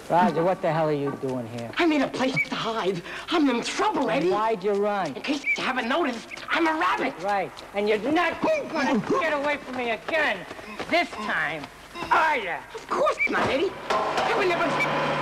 Roger, what the hell are you doing here? I need a place to hide. I'm in trouble, Eddie. Why'd you run? In case you haven't noticed, I'm a rabbit. Right. And you're not gonna get away from me again. This time, are you? Of course not, Eddie. I would never...